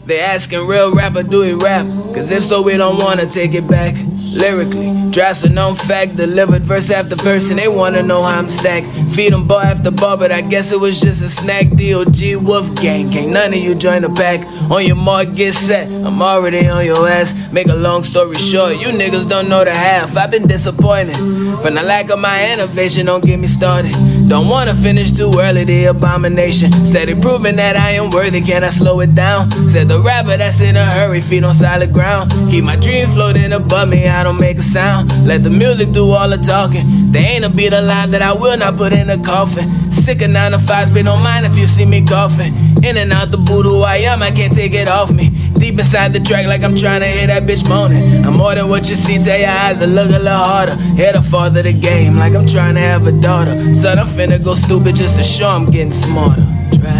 They asking real rapper, do he rap? Cause if so, we don't wanna take it back. Lyrically, drafts a known fact, delivered verse after verse, and they wanna know how I'm stacked. Feed them bar after bar, but I guess it was just a snack. DOG Wolf Gang, can't none of you join the pack. On your mark, get set, I'm already on your ass. Make a long story short, you niggas don't know the half. I've been disappointed from the lack of my innovation, don't get me started. Don't wanna finish too early, the abomination. Steady proving that I am worthy, can I slow it down? Said the rapper that's in a hurry, feet on solid ground. Keep my dreams floating above me, I don't make a sound. Let the music do all the talking. There ain't a beat alive that I will not put in a coffin. Sick of 9 to 5, but don't mind if you see me coughing. In and out the boot, who I am, I can't take it off me. Deep inside the track like I'm trying to hear that bitch moaning. I'm more than what you see, tell your eyes to look a little harder. Hear the father of the game like I'm trying to have a daughter. Son, I'm finna go stupid just to show I'm getting smarter.